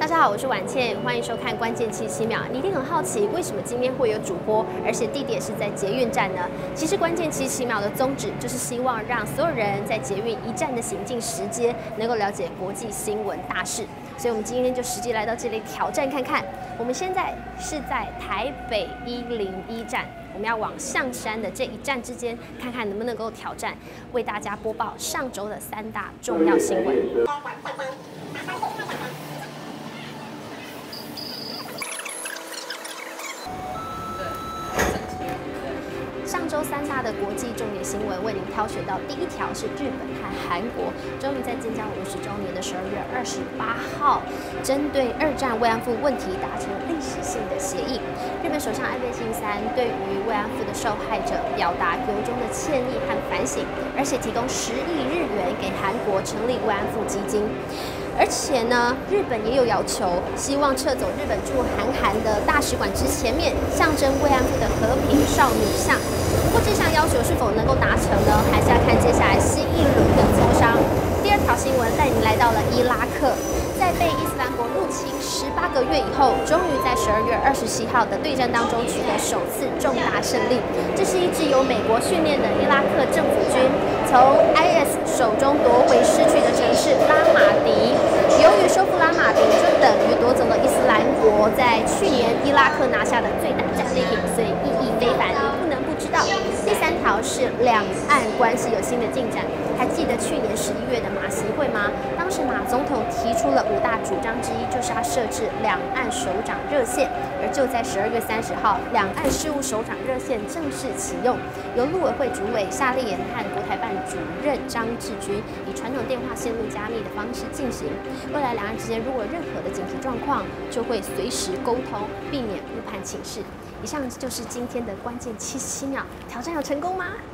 大家好，我是婉倩，欢迎收看《关键77秒》。你一定很好奇，为什么今天会有主播，而且地点是在捷运站呢？其实《关键77秒》的宗旨就是希望让所有人在捷运一站的行进时间，能够了解国际新闻大事。所以，我们今天就实际来到这里挑战看看。我们现在是在台北101站，我们要往象山的这一站之间，看看能不能够挑战，为大家播报上周的3大重要新闻。上周3大的国际重点新闻，为您挑选到第一条是日本和韩国终于在建交50周年的12月28号，针对2战慰安妇问题达成历史性的协议。日本首相安倍晋三对于慰安妇的受害者表达由衷的歉意和反省，而且提供10亿日元给韩国成立慰安妇基金。而且呢，日本也有要求，希望撤走日本驻韩的大使馆之前面象征慰安妇的和平少女像。不过这项要求是否能够达成呢？还是要看接下来新一轮的磋商。第2条新闻带您来到了伊拉克，在被伊斯兰国入侵18个月以后，终于在12月27号的对战当中取得首次重大胜利。这是一支由美国训练的伊拉克政府军从 IS 手中夺回失去的城市拉马迪。由于收复拉马迪，就等于夺走了伊斯兰国在去年伊拉克拿下的最大战利品，所以意义非凡，你不能不知道。第3条是两岸关系有新的进展。还记得去年11月的马习会吗？当时马总统提出了5大主张之一，就是要设置两岸首长热线。而就在12月30号，两岸事务首长热线正式启用，由陆委会主委夏立言和国台办主任张志军以传统电话线路加密的方式进行。未来两岸之间如果有任何的紧急状况，就会随时沟通，避免误判情势。以上就是今天的关键77秒，挑战有成功吗？